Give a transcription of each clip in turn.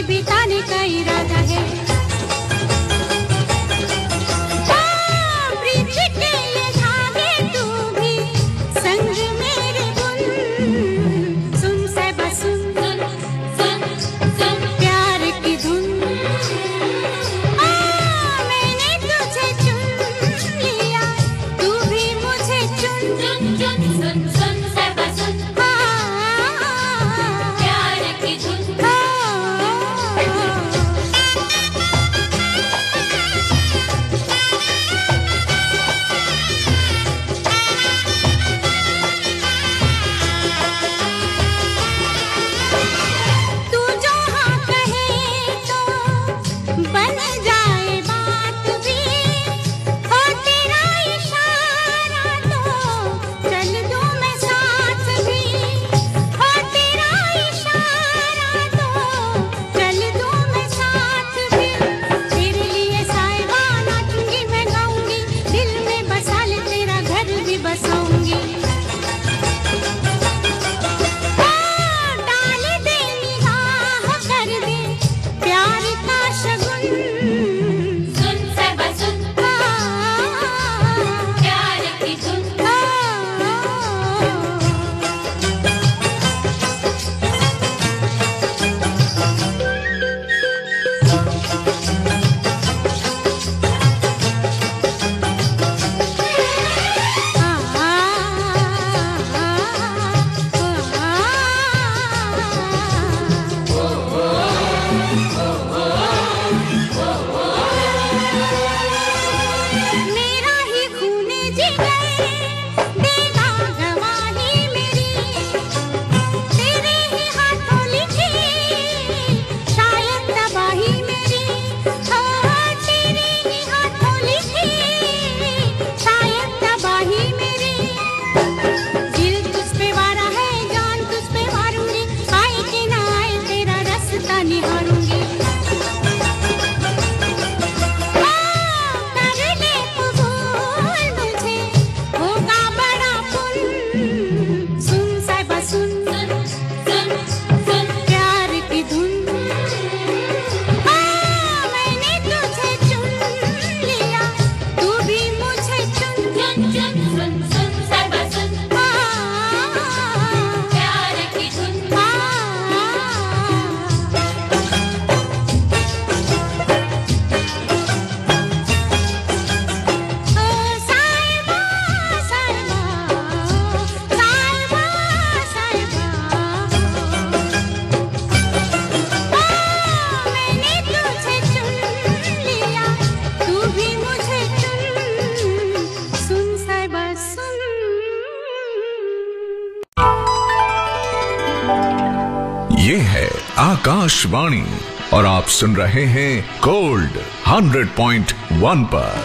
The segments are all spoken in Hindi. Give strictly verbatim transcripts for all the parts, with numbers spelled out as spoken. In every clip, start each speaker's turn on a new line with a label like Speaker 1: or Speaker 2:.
Speaker 1: बिताने का इरादा है।
Speaker 2: ये है आकाशवाणी और आप सुन रहे हैं गोल्ड हंड्रेड पॉइंट वन पर।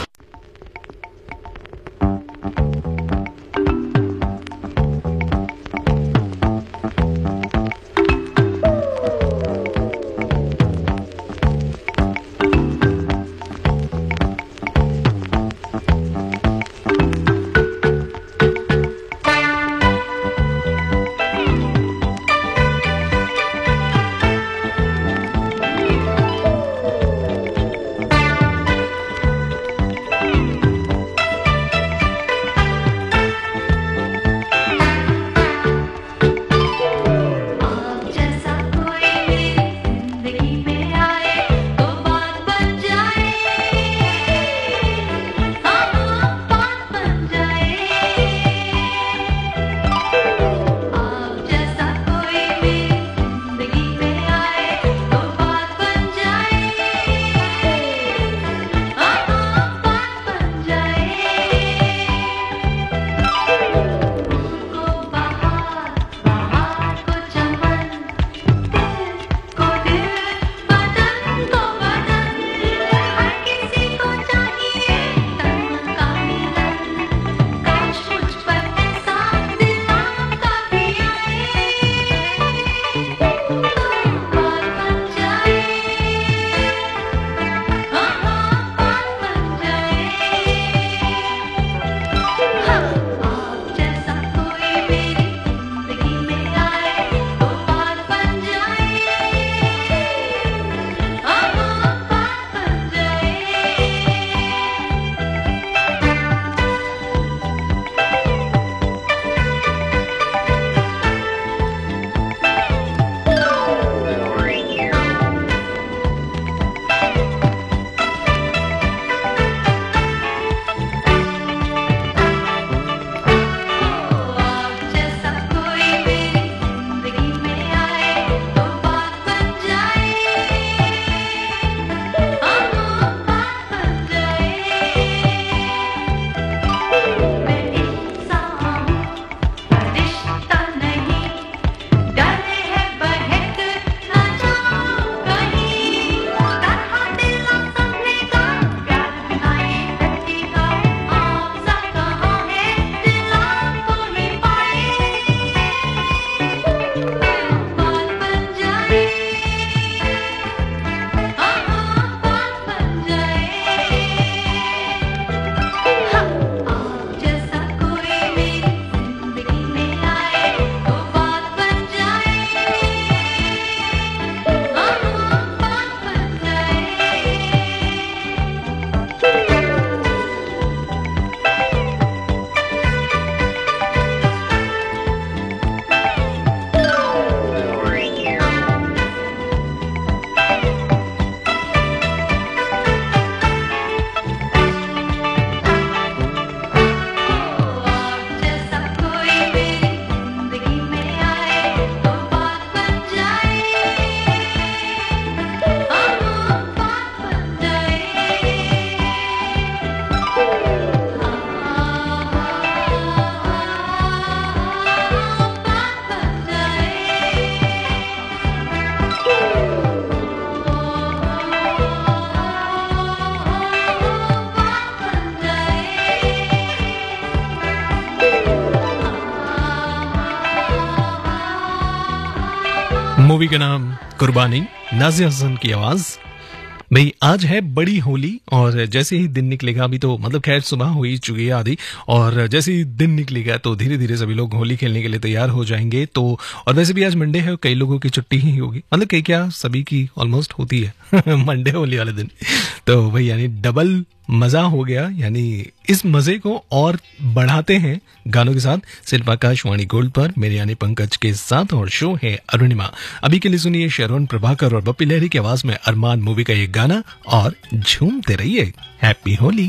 Speaker 3: मूवी का नाम कुर्बानी, नाज़िर हसन की आवाज। भाई आज है बड़ी होली और जैसे ही दिन निकलेगा, अभी तो मतलब खैर सुबह हो ही चुकी है आधी, और जैसे ही दिन निकलेगा तो धीरे धीरे सभी लोग होली खेलने के लिए तैयार हो जाएंगे। तो और वैसे भी आज मंडे है, कई लोगों की छुट्टी ही होगी, मतलब कई क्या सभी की ऑलमोस्ट होती है मंडे होली वाले दिन। तो भाई यानी डबल मजा हो गया, यानी इस मजे को और बढ़ाते हैं गानों के साथ सिर्फ आकाशवाणी गोल्ड पर, मेरे यानी पंकज के साथ, और शो है अरुणिमा। अभी के लिए सुनिए शरवण प्रभाकर और बप्पी लहरी की आवाज में अरमान मूवी का ये गाना और झूमते रहिए। हैप्पी होली।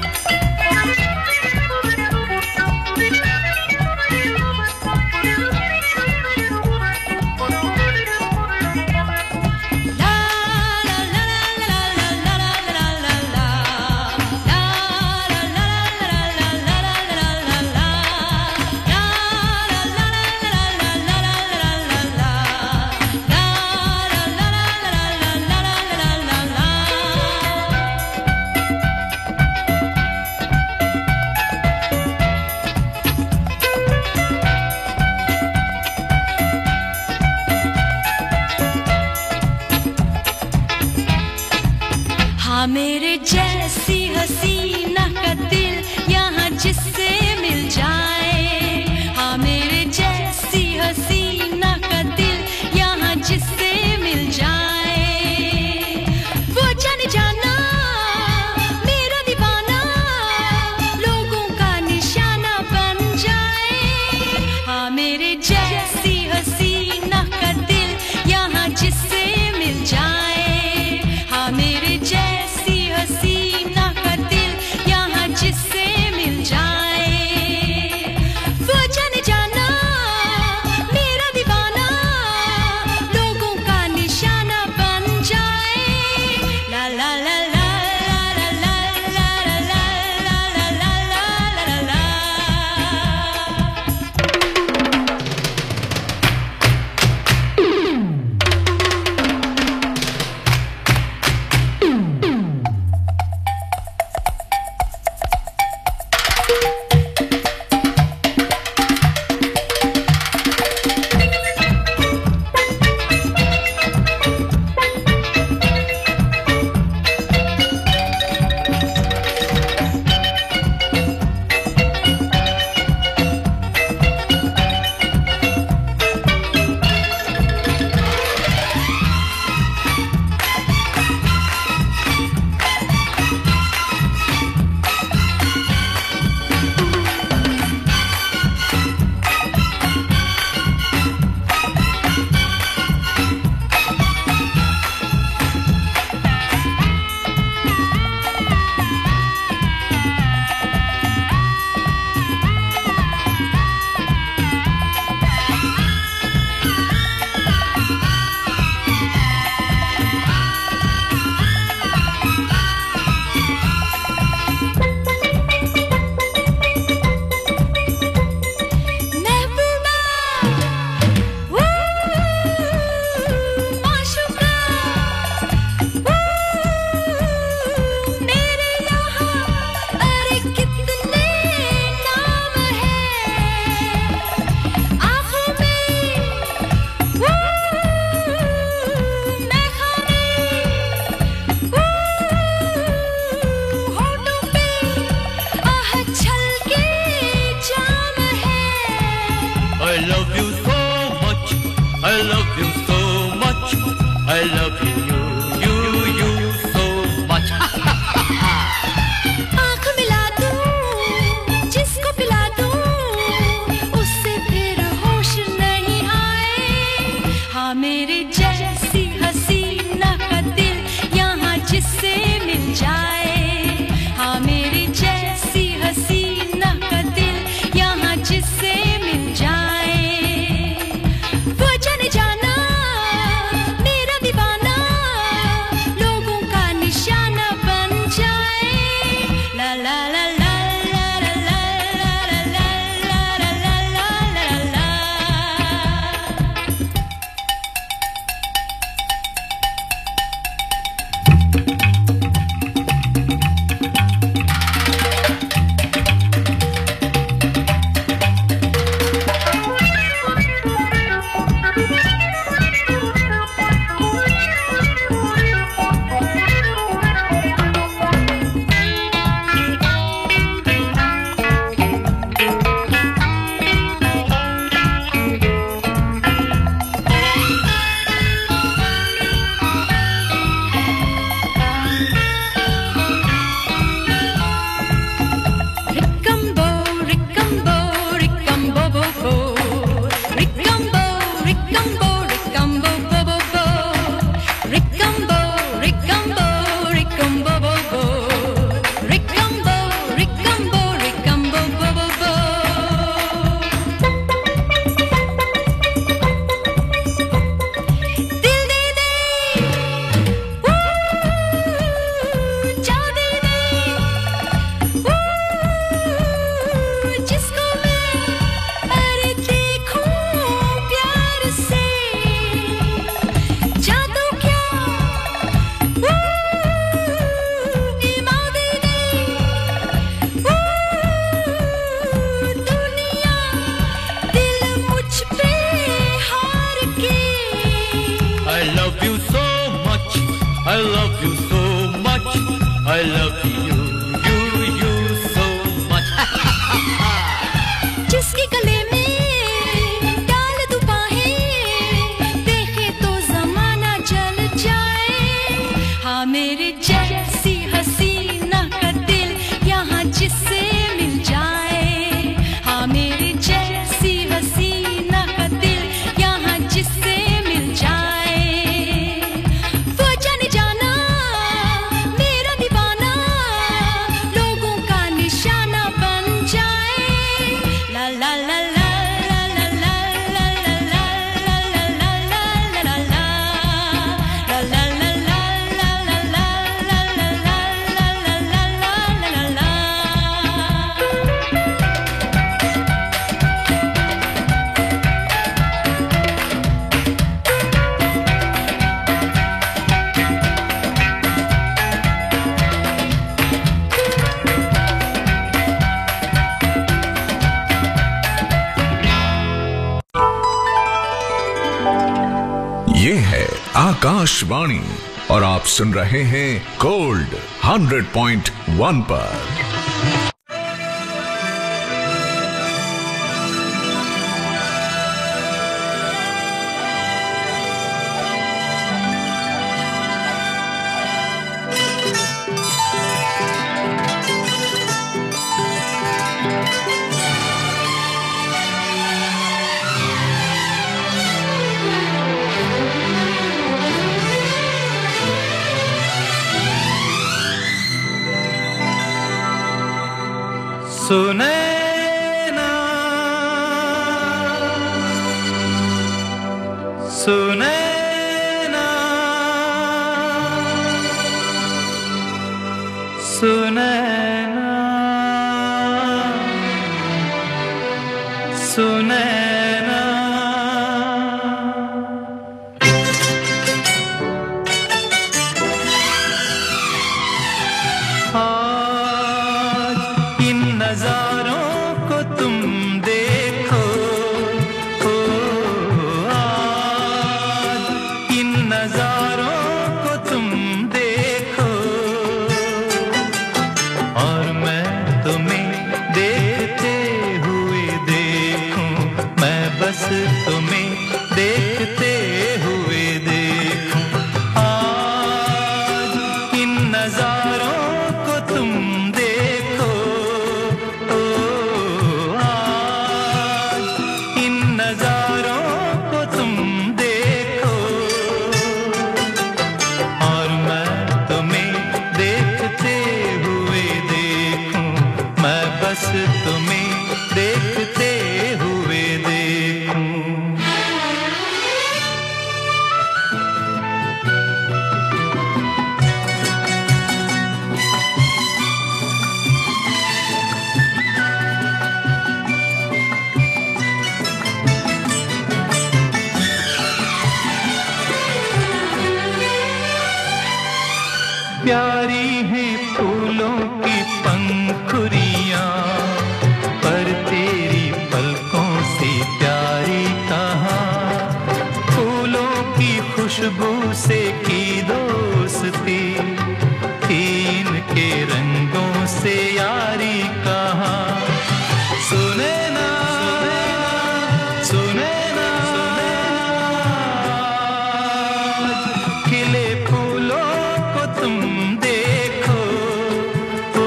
Speaker 1: मेरे जैसी हसीना का दिल यहाँ जिससे मिल जाए, हाँ मेरे जैसी हसीना का दिल यहाँ जिससे मिल जाए, वो जाने जाना मेरा दीवाना लोगों का निशाना बन जाए, हाँ मेरे जैसी हसीना का दिल यहाँ जिससे मिल जाए, हाँ मेरे जैसी हसीना का दिल यहाँ जिससे मिल जाए, वो जाने जाना मेरा दीवाना लोगों का निशाना बन जाए। ला ला ला ला ला ला ला ला ला ला ला ला ला।
Speaker 4: I love you so much. I love you, you, you so much.
Speaker 1: जिसके गले में डाल दूं बाहें, देखे तो जमाना जल जाए। हाँ मेरे जैसी हसीना का दिल यहाँ जिससे मिल जाए। हाँ मेरे जैसी हसीना का दिल यहाँ जिससे मिल जाए। वो जाने जाना मेरा दीवाना, लोगों का निशाना बन जाए। ला ला ला ला ला ला ला ला ला ला ला ला ला ला ला ला ला ला ला
Speaker 2: ये है आकाशवाणी और आप सुन रहे हैं गोल्ड हंड्रेड पॉइंट वन पर।
Speaker 5: सुने ना सुने ना सुने ना सुने ना नजारों को तुम देखो, ओ, आज इन नजारों को तुम देखो, और मैं तुम्हें देखते हुए देखूं, मैं बस तुम्हें देखते हुए देखूं। आज इन नजारों को तुम देखो, नजारों को तुम देखो, और मैं तुम्हें देखते हुए देखूं, मैं बस तुम्हें देखते हुए देखूं। प्यारी हैं फूलों की पंखुड़ियां, पर तेरी पलकों से प्यारी कहाँ। फूलों की खुशबू से की दोस्ती, इनके रंगों से यारी कहाँ। सुने ना सुने ना खिले फूलों को तुम देखो, ओ,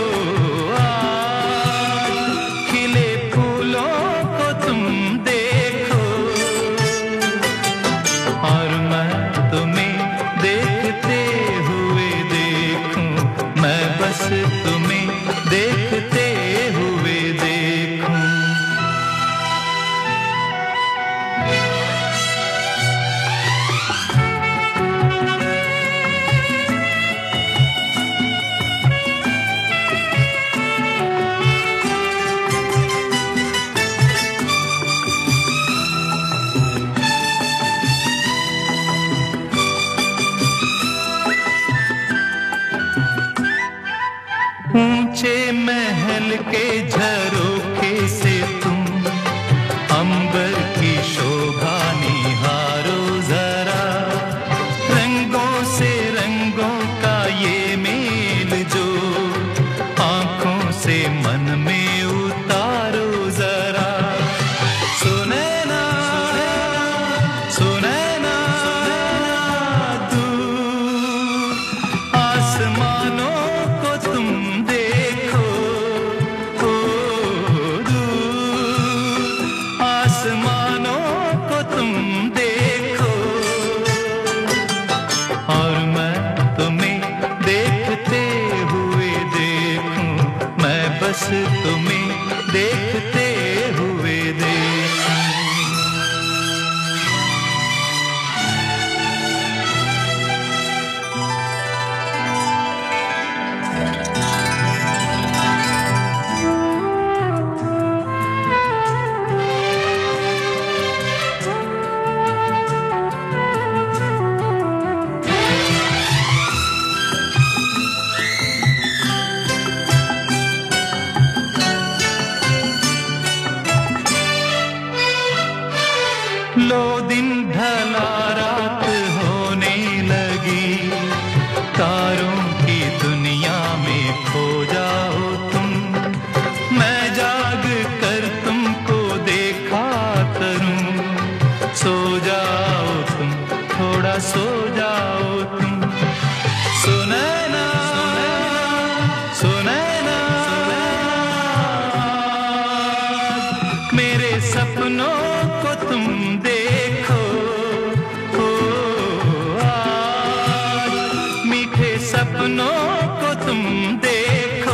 Speaker 5: आज खिले फूलों को तुम देखो, और मैं तुम्हें देखते हुए देखूं, मैं बस तुम्हें देखते हुए देखूं। ऊंचे महल के झरोखे से तुम अंबर की शोभा निहारो जरा, रंगों से रंग सो जाओ तुम। सुनैना सुनैना मेरे सपनों को तुम देखो, ओ आज मीठे सपनों को तुम देखो,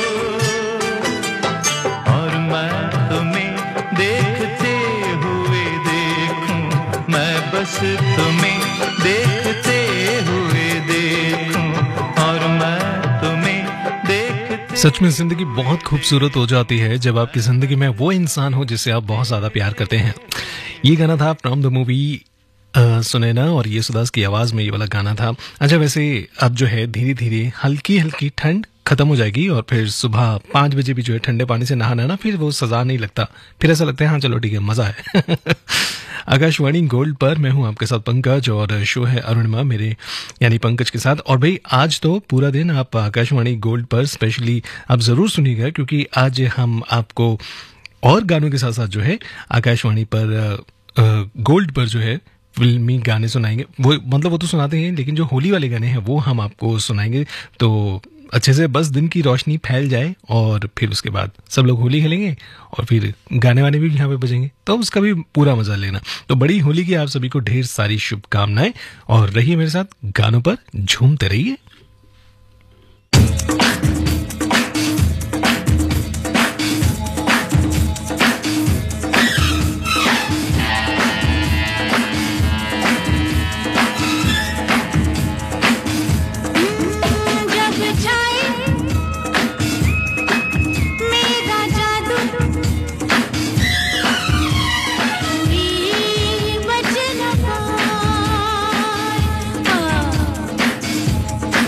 Speaker 5: और मैं तुम्हें देखते हुए देखूं, मैं बस तुम्हें देखते हुए देखूं, और मैं तुम्हें देखते।
Speaker 3: सच में जिंदगी बहुत खूबसूरत हो जाती है जब आपकी जिंदगी में वो इंसान हो जिससे आप बहुत ज्यादा प्यार करते हैं। ये गाना था फ्रॉम द मूवी सुनैना और ये सुदास की आवाज में ये वाला गाना था। अच्छा, वैसे अब जो है धीरे धीरे हल्की हल्की ठंड खत्म हो जाएगी और फिर सुबह पाँच बजे भी जो है ठंडे पानी से नहाना ना फिर वो सजा नहीं लगता, फिर ऐसा लगता है हाँ चलो ठीक है मजा है। आकाशवाणी गोल्ड पर मैं हूं आपके साथ पंकज और शो है अरुणिमा मेरे यानी पंकज के साथ। और भाई आज तो पूरा दिन आप आकाशवाणी गोल्ड पर स्पेशली आप जरूर सुनिएगा क्योंकि आज हम आपको और गानों के साथ साथ जो है आकाशवाणी पर गोल्ड पर जो है फिल्मी गाने सुनाएंगे। वो मतलब वो तो सुनाते हैं लेकिन जो होली वाले गाने हैं वो हम आपको सुनाएंगे, तो अच्छे से बस दिन की रोशनी फैल जाए और फिर उसके बाद सब लोग होली खेलेंगे और फिर गाने वाने भी यहाँ पे बजेंगे, तो उसका भी पूरा मजा लेना। तो बड़ी होली की आप सभी को ढेर सारी शुभकामनाएं और रहिए मेरे साथ गानों पर झूमते रहिए।
Speaker 1: बच न पाए, आ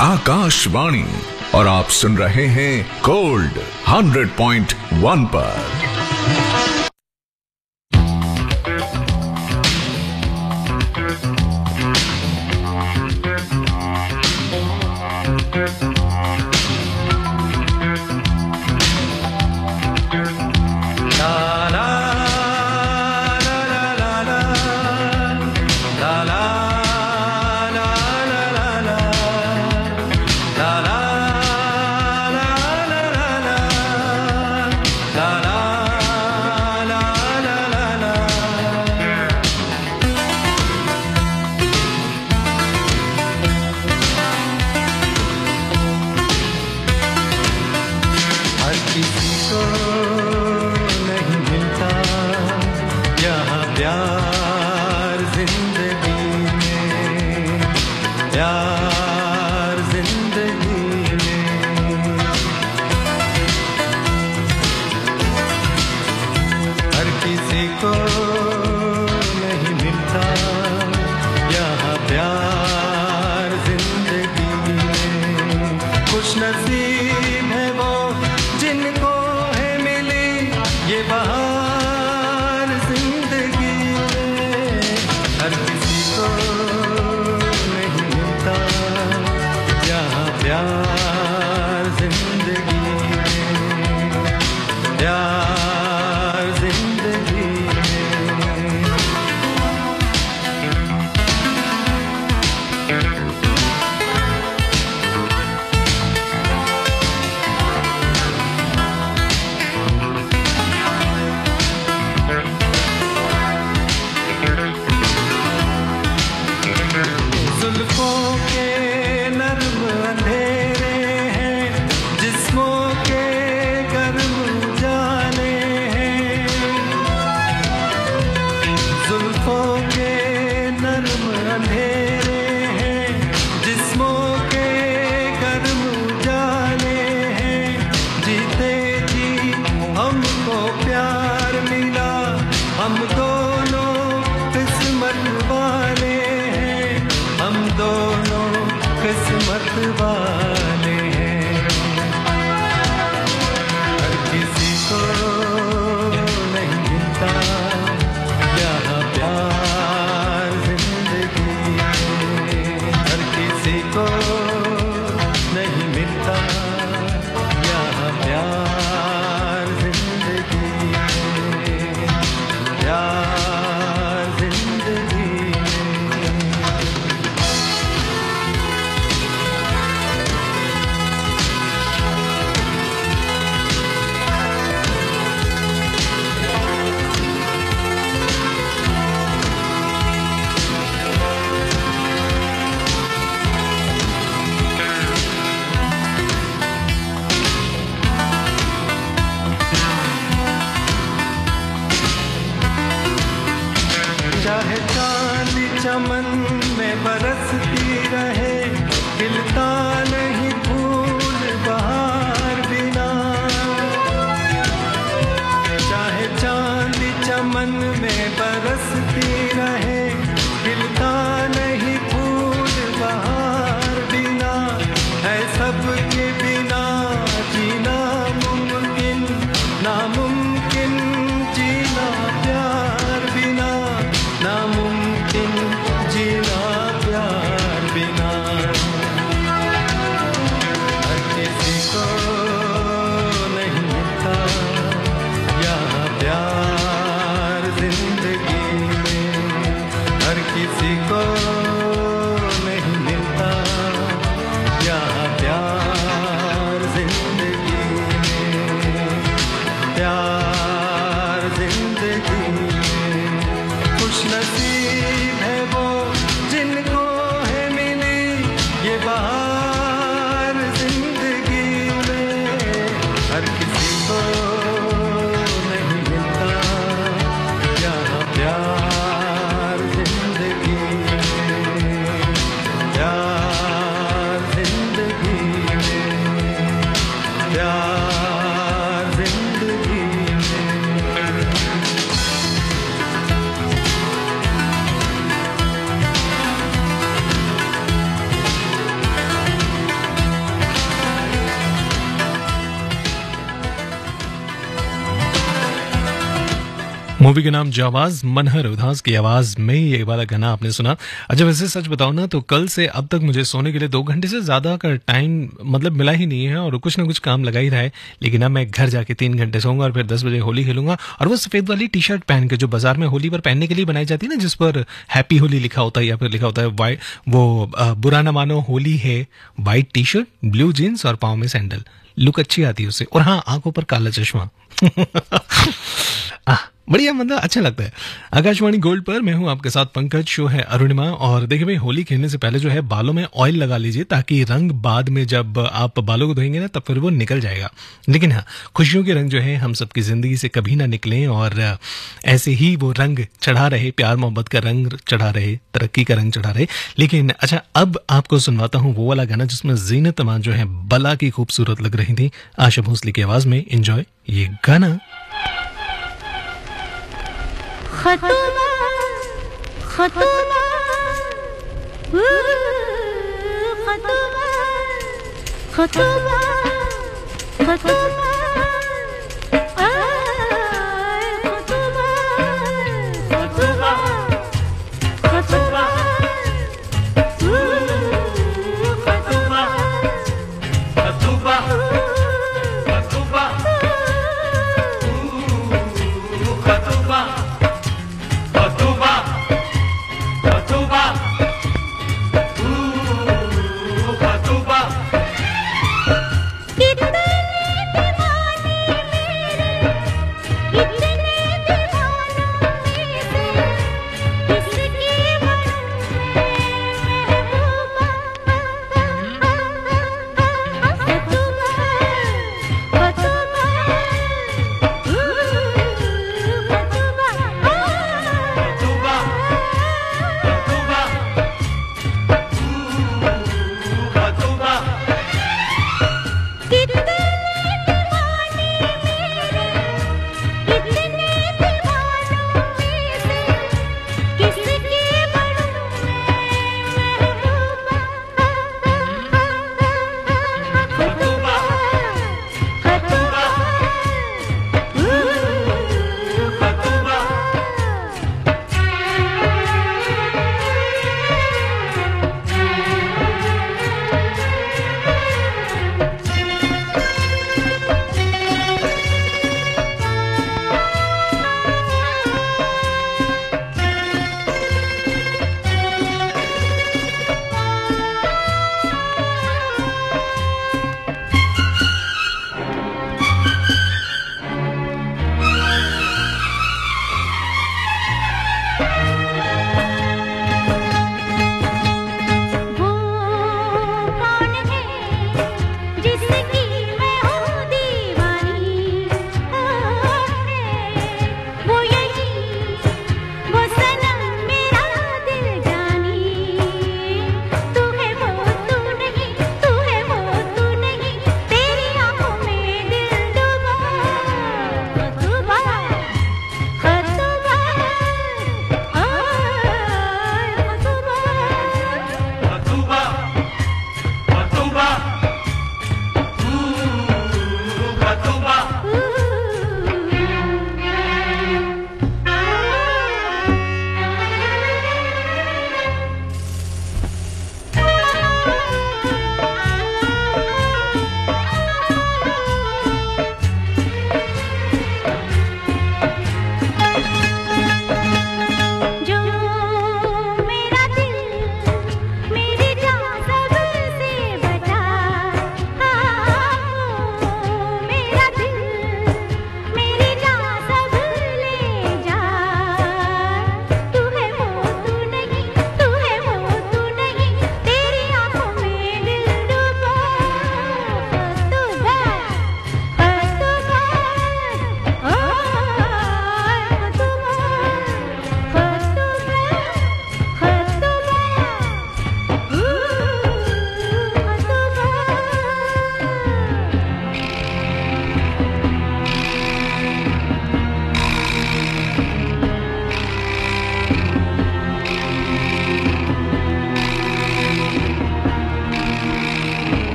Speaker 2: आकाशवाणी और आप सुन रहे हैं गोल्ड हंड्रेड पॉइंट वन पर।
Speaker 5: प्यार जिंदगी में
Speaker 3: मूवी का नाम जावाज, मनहर उदास की आवाज में ये वाला गाना आपने सुना। अच्छा वैसे सच बताओ ना तो कल से अब तक मुझे सोने के लिए दो घंटे से ज्यादा का टाइम मतलब मिला ही नहीं है और कुछ ना कुछ काम लगा ही रहा है। लेकिन अब मैं घर जाके तीन घंटे सोऊंगा और फिर दस बजे होली खेलूंगा। और वो सफेद वाली टी शर्ट पहन के जो बाजार में होली पर पहनने के लिए बनाई जाती है ना, जिस पर हैप्पी होली लिखा होता है या फिर लिखा होता है वाइट, वो आ, बुरा ना मानो होली है, white T shirt, blue jeans और पाँव में सैंडल, लुक अच्छी आती है उससे। और हाँ, आंखों पर काला चश्मा। बढ़िया, मतलब अच्छा लगता है। आकाशवाणी गोल्ड पर मैं हूं आपके साथ पंकज, शो है अरुणिमा। और देखिए भाई, होली खेलने से पहले जो है बालों में ऑयल लगा लीजिए ताकि रंग बाद में जब आप बालों को धोएंगे ना तब फिर वो निकल जाएगा। लेकिन हाँ, खुशियों के रंग जो है हम सबकी जिंदगी से कभी ना निकलें और ऐसे ही वो रंग चढ़ा रहे, प्यार मोहब्बत का रंग चढ़ा रहे, तरक्की का रंग चढ़ा रहे। लेकिन अच्छा, अब आपको सुनवाता हूँ वो वाला गाना जिसमें जीनत अमान जो है बला की खूबसूरत लग रही थी। आशा भोसले की आवाज में एंजॉय ये गाना।
Speaker 1: खतुमा खतुमा खतुमा खतुमा खतुमा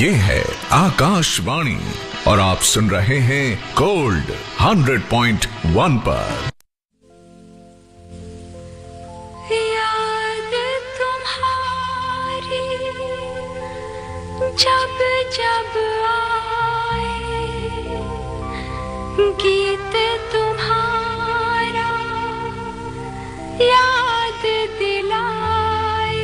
Speaker 2: ये है आकाशवाणी और आप सुन रहे हैं गोल्ड हंड्रेड पॉइंट वन पर।
Speaker 1: याद तुम्हारी जब जब आए, गीत तुम्हारा याद दिलाए,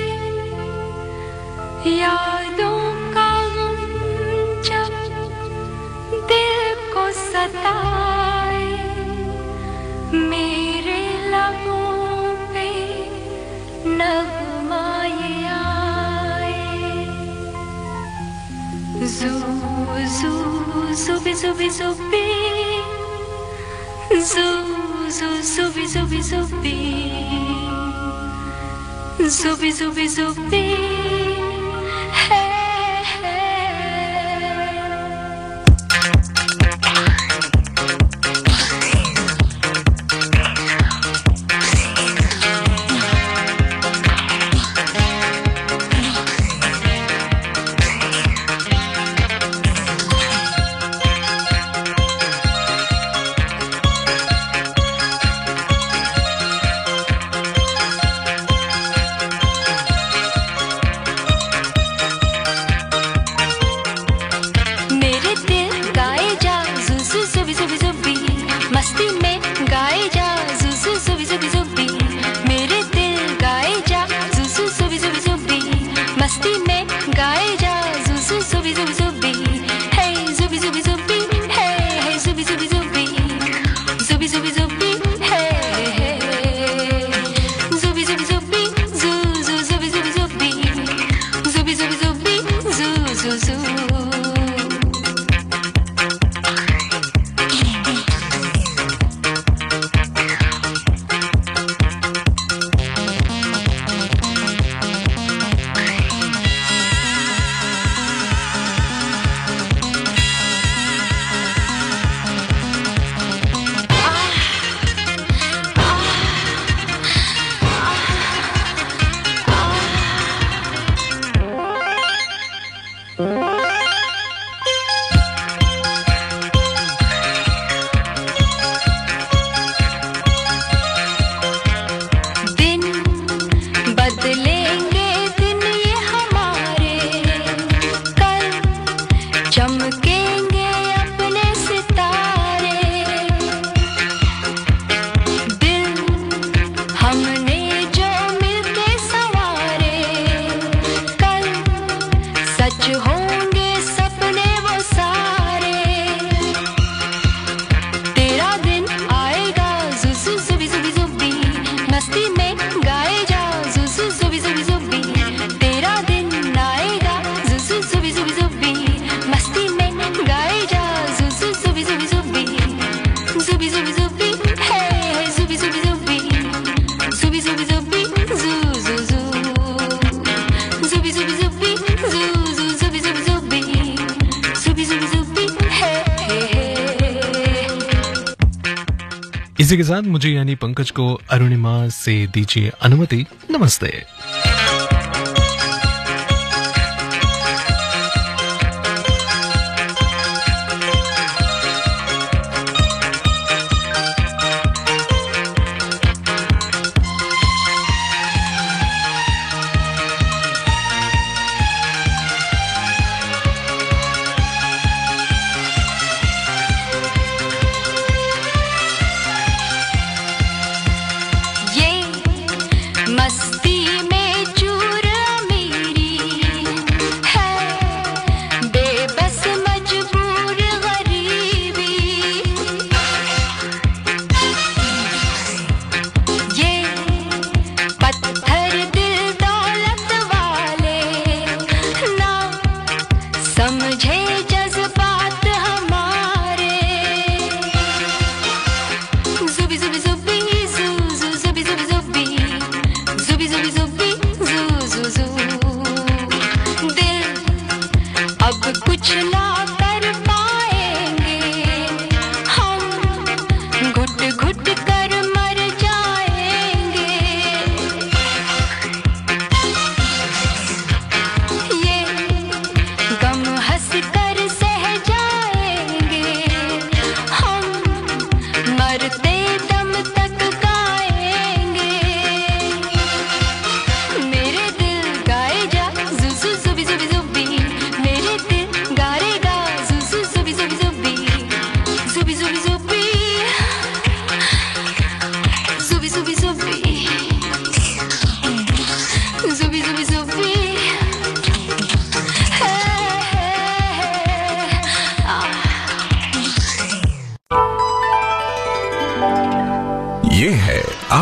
Speaker 1: यादों का गम जब दिल को सताए, मेरे लबों पे नगमाए आए। जू जू जुबी जुबी जुबी, जू जू जुबी जुबी जुबी, जुबी जुबी जुबी है है।
Speaker 3: इसी के साथ मुझे यानी पंकज को अरुणिमा से दीजिए अनुमति। नमस्ते।
Speaker 1: मस्ती में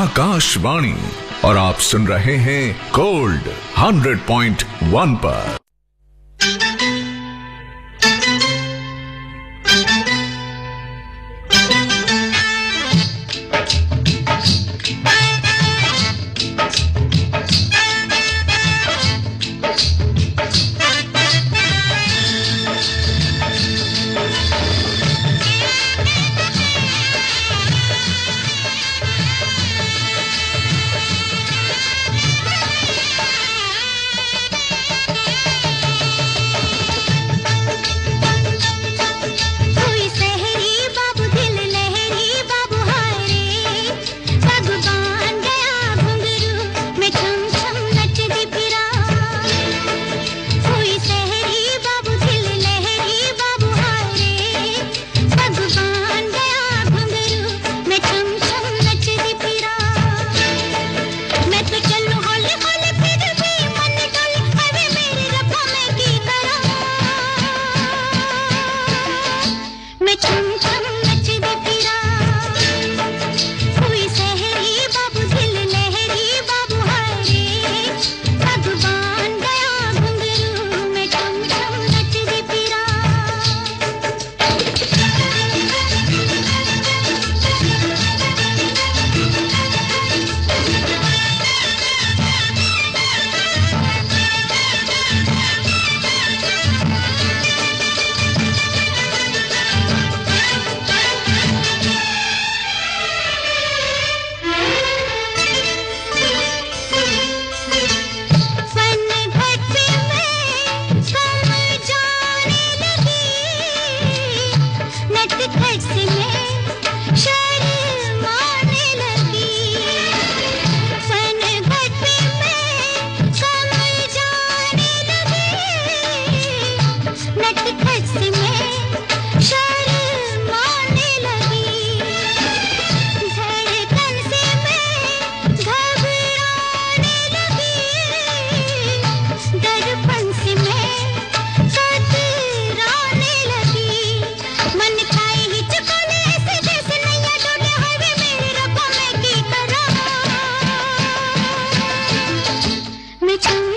Speaker 2: आकाशवाणी और आप सुन रहे हैं गोल्ड हंड्रेड पॉइंट वन पर।
Speaker 6: मैं